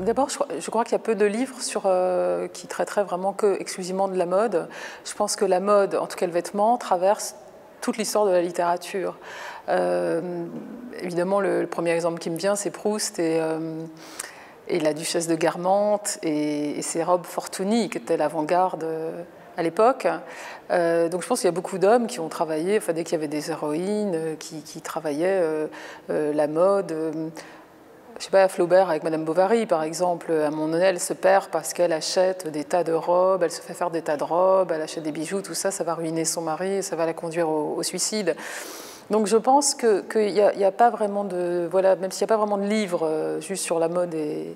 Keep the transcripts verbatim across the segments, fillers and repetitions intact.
D'abord, je, je crois qu'il y a peu de livres sur, euh, qui traiteraient vraiment que exclusivement de la mode. Je pense que la mode, en tout cas le vêtement, traverse toute l'histoire de la littérature. Euh, évidemment, le, le premier exemple qui me vient, c'est Proust et, euh, et la duchesse de Guermantes et, et ses robes Fortuny, qui étaient l'avant-garde à l'époque. Euh, donc je pense qu'il y a beaucoup d'hommes qui ont travaillé, enfin, dès qu'il y avait des héroïnes, qui, qui travaillaient euh, euh, la mode. Euh, Je sais pas, Flaubert avec Madame Bovary, par exemple, à un moment donné, elle se perd parce qu'elle achète des tas de robes, elle se fait faire des tas de robes, elle achète des bijoux, tout ça, ça va ruiner son mari, ça va la conduire au, au suicide. Donc je pense qu'il n'y a, y a pas vraiment de... Voilà, même s'il n'y a pas vraiment de livre euh, juste sur la mode et...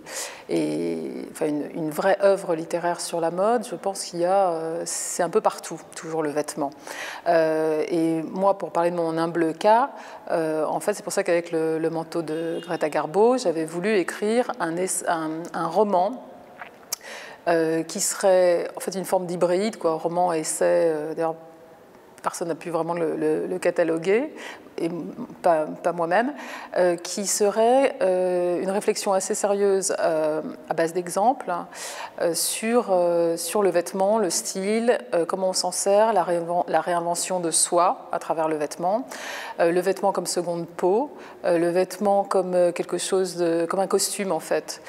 et enfin, une, une vraie œuvre littéraire sur la mode, je pense qu'il y a... Euh, c'est un peu partout, toujours le vêtement. Euh, et moi, pour parler de mon humble cas, euh, en fait, c'est pour ça qu'avec le, le manteau de Greta Garbo, j'avais voulu écrire un, un, un roman euh, qui serait en fait une forme d'hybride, quoi, roman, essai, euh, d'ailleurs, personne n'a pu vraiment le, le, le cataloguer, et pas, pas moi-même, euh, qui serait euh, une réflexion assez sérieuse euh, à base d'exemples euh, sur, euh, sur le vêtement, le style, euh, comment on s'en sert, la, réinven la réinvention de soi à travers le vêtement, euh, le vêtement comme seconde peau, euh, le vêtement comme quelque chose de, comme un costume en fait.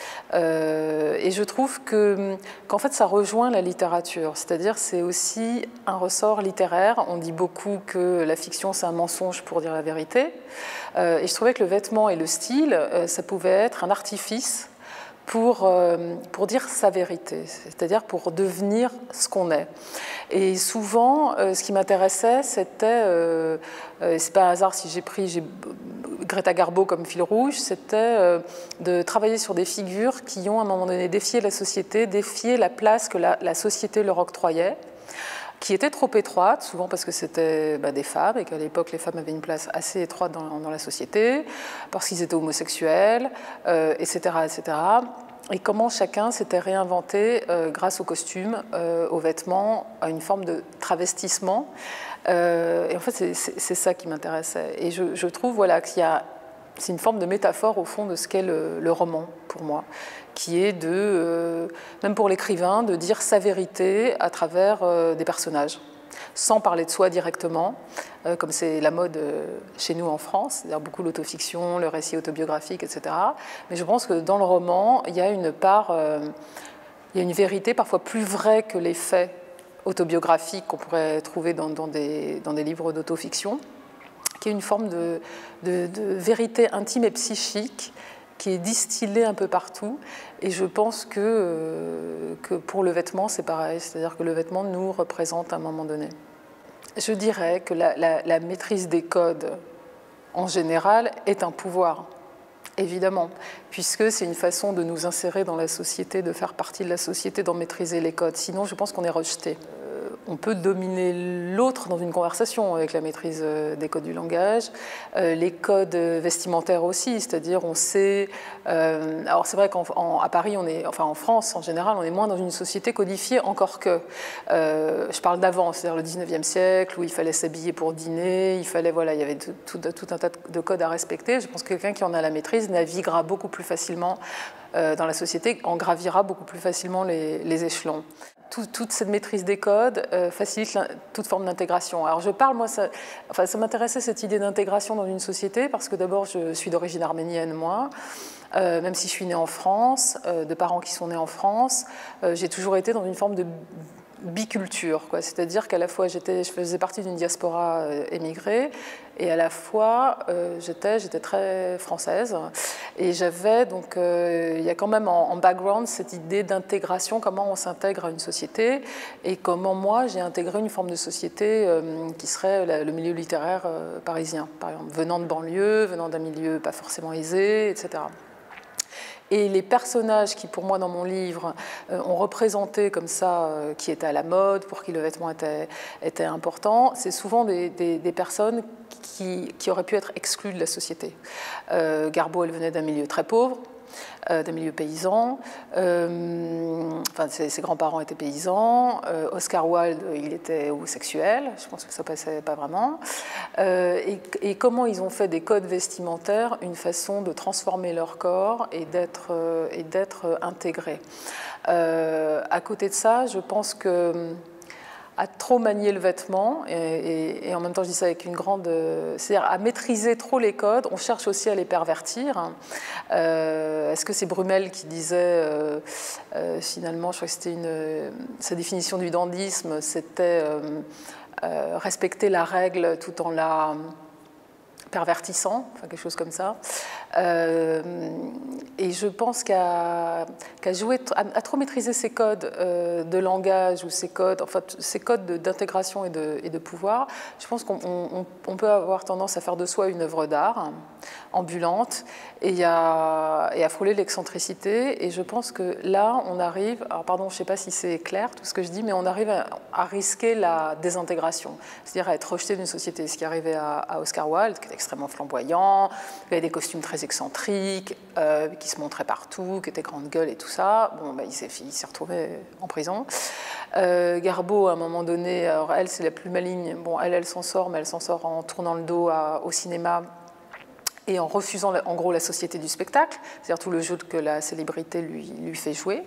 Euh, et je trouve que qu'en fait ça rejoint la littérature, c'est-à-dire c'est aussi un ressort littéraire. On dit beaucoup que la fiction c'est un mensonge pour dire la vérité, euh, et je trouvais que le vêtement et le style, euh, ça pouvait être un artifice pour, euh, pour dire sa vérité, c'est-à-dire pour devenir ce qu'on est. Et souvent, euh, ce qui m'intéressait, c'était, euh, euh, c'est pas un hasard si j'ai pris j'ai, Greta Garbo comme fil rouge, c'était euh, de travailler sur des figures qui ont à un moment donné défié la société, défié la place que la, la société leur octroyait, qui était trop étroite, souvent parce que c'était bah, des femmes, et qu'à l'époque, les femmes avaient une place assez étroite dans, dans la société, parce qu'ils étaient homosexuels, euh, et cetera, et cetera. Et comment chacun s'était réinventé euh, grâce aux costumes, euh, aux vêtements, à une forme de travestissement. Euh, et en fait, c'est ça qui m'intéressait. Et je, je trouve voilà, qu'il y a... C'est une forme de métaphore, au fond, de ce qu'est le, le roman, pour moi, qui est de, euh, même pour l'écrivain, de dire sa vérité à travers euh, des personnages, sans parler de soi directement, euh, comme c'est la mode euh, chez nous en France, c'est-à-dire beaucoup l'autofiction, le récit autobiographique, et cetera. Mais je pense que dans le roman, il y a une part, euh, il y a une vérité parfois plus vraie que les faits autobiographiques qu'on pourrait trouver dans, dans, des, dans des livres d'autofiction, qui est une forme de, de, de vérité intime et psychique qui est distillée un peu partout. Et je pense que, euh, que pour le vêtement, c'est pareil. C'est-à-dire que le vêtement nous représente à un moment donné. Je dirais que la, la, la maîtrise des codes, en général, est un pouvoir, évidemment, puisque c'est une façon de nous insérer dans la société, de faire partie de la société, d'en maîtriser les codes. Sinon, je pense qu'on est rejeté. On peut dominer l'autre dans une conversation avec la maîtrise des codes du langage, euh, les codes vestimentaires aussi, c'est-à-dire on sait... Euh, alors c'est vrai qu'à Paris, on est, enfin en France en général, on est moins dans une société codifiée, encore que... Euh, je parle d'avant, c'est-à-dire le dix-neuvième siècle, où il fallait s'habiller pour dîner, il fallait, voilà, il y avait tout, tout, tout un tas de codes à respecter. Je pense que quelqu'un qui en a la maîtrise naviguera beaucoup plus facilement euh, dans la société, en gravira beaucoup plus facilement les, les échelons. Tout, toute cette maîtrise des codes euh, facilite toute forme d'intégration. Alors je parle, moi, ça, enfin, ça m'intéressait cette idée d'intégration dans une société, parce que d'abord, je suis d'origine arménienne, moi, euh, même si je suis née en France, euh, de parents qui sont nés en France, euh, j'ai toujours été dans une forme de biculture, c'est-à-dire qu'à la fois je faisais partie d'une diaspora euh, émigrée, et à la fois euh, j'étais très française, et j'avais donc euh, il y a quand même en, en background cette idée d'intégration, comment on s'intègre à une société, et comment moi j'ai intégré une forme de société euh, qui serait la, le milieu littéraire euh, parisien, par exemple, venant de banlieue, venant d'un milieu pas forcément aisé, et cetera. Et les personnages qui, pour moi, dans mon livre, euh, ont représenté comme ça, euh, qui étaient à la mode, pour qui le vêtement était, était important, c'est souvent des, des, des personnes qui, qui auraient pu être exclues de la société. Euh, Garbo, elle venait d'un milieu très pauvre. euh, des milieux paysans. Euh, enfin, ses, ses grands-parents étaient paysans. Euh, Oscar Wilde, il était homosexuel. Je pense que ça passait pas vraiment. Euh, et, et comment ils ont fait des codes vestimentaires une façon de transformer leur corps et d'être euh, et d'être intégrés. Euh, à côté de ça, je pense que à trop manier le vêtement, et, et, et en même temps je dis ça avec une grande... C'est-à-dire à maîtriser trop les codes, on cherche aussi à les pervertir. Euh, Est-ce que c'est Brumel qui disait, euh, euh, finalement, je crois que c'était une... Sa définition du dandysme, c'était euh, euh, respecter la règle tout en la pervertissant, enfin quelque chose comme ça. Euh, et je pense qu'à qu'à jouer, à, à trop maîtriser ces codes euh, de langage ou ces codes, enfin ces codes d'intégration et de, et de pouvoir, je pense qu'on on, on peut avoir tendance à faire de soi une œuvre d'art ambulante et à, et à frôler l'excentricité. Et je pense que là, on arrive, alors pardon, je ne sais pas si c'est clair tout ce que je dis, mais on arrive à, à risquer la désintégration, c'est-à-dire à être rejeté d'une société. Ce qui arrivait à, à Oscar Wilde, qui était extrêmement flamboyant, qui avait des costumes très excentriques, euh, qui se montrait partout, qui était grande gueule et tout ça. Bon, bah, il s'est retrouvé en prison. Euh, Garbeau, à un moment donné, alors elle, c'est la plus maligne. Bon, elle, elle s'en sort, mais elle s'en sort en tournant le dos à, au cinéma et en refusant, en gros, la société du spectacle, c'est-à-dire tout le jeu que la célébrité lui, lui fait jouer.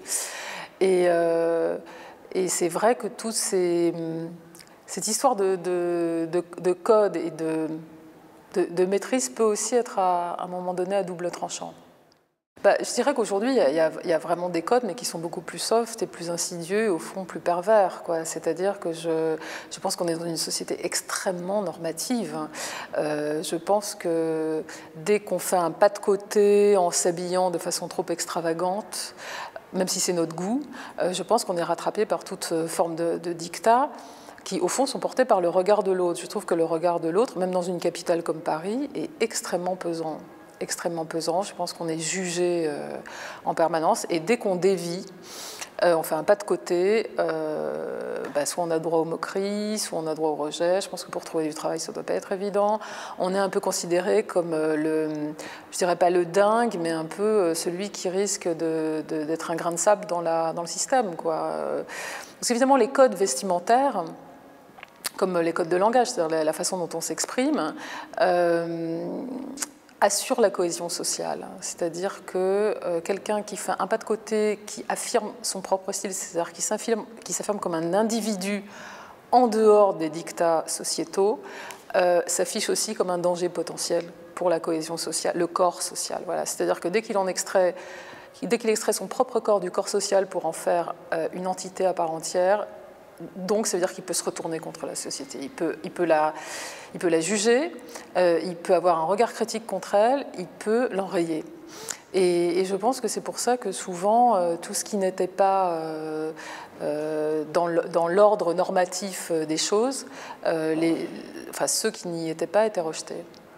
Et, euh, et c'est vrai que toute ces, cette histoire de, de, de, de code et de... De, de maîtrise peut aussi être à, à un moment donné à double tranchant. Bah, je dirais qu'aujourd'hui, il y, y, y a vraiment des codes, mais qui sont beaucoup plus soft et plus insidieux et au fond plus pervers. C'est-à-dire que je, je pense qu'on est dans une société extrêmement normative. Euh, je pense que dès qu'on fait un pas de côté en s'habillant de façon trop extravagante, même si c'est notre goût, euh, je pense qu'on est rattrapé par toute forme de, de dictat, qui, au fond, sont portés par le regard de l'autre. Je trouve que le regard de l'autre, même dans une capitale comme Paris, est extrêmement pesant. Extrêmement pesant. Je pense qu'on est jugé euh, en permanence. Et dès qu'on dévie, euh, on fait un pas de côté, euh, bah, soit on a droit aux moqueries, soit on a droit au rejet. Je pense que pour trouver du travail, ça ne doit pas être évident. On est un peu considéré comme euh, le, je dirais pas le dingue, mais un peu euh, celui qui risque de, de, d'être un grain de sable dans, la, dans le système, quoi. Parce qu'évidemment, les codes vestimentaires, comme les codes de langage, c'est-à-dire la façon dont on s'exprime, euh, assure la cohésion sociale. C'est-à-dire que euh, quelqu'un qui fait un pas de côté, qui affirme son propre style, c'est-à-dire qui s'affirme, qui s'affirme comme un individu en dehors des dictats sociétaux, euh, s'affiche aussi comme un danger potentiel pour la cohésion sociale, le corps social. Voilà. C'est-à-dire que dès qu'il en extrait, dès qu'il extrait son propre corps du corps social pour en faire euh, une entité à part entière, donc, ça veut dire qu'il peut se retourner contre la société. Il peut, il peut, la, il peut la juger, euh, il peut avoir un regard critique contre elle, il peut l'enrayer. Et, et je pense que c'est pour ça que souvent, euh, tout ce qui n'était pas euh, euh, dans l'ordre normatif des choses, euh, les, enfin, ceux qui n'y étaient pas étaient rejetés.